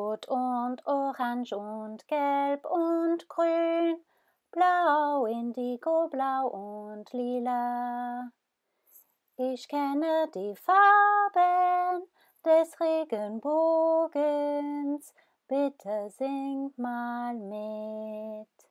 Rot und Orange und Gelb und Grün, Blau, Indigo, Blau und Lila. Ich kenne die Farben des Regenbogens, bitte singt mal mit.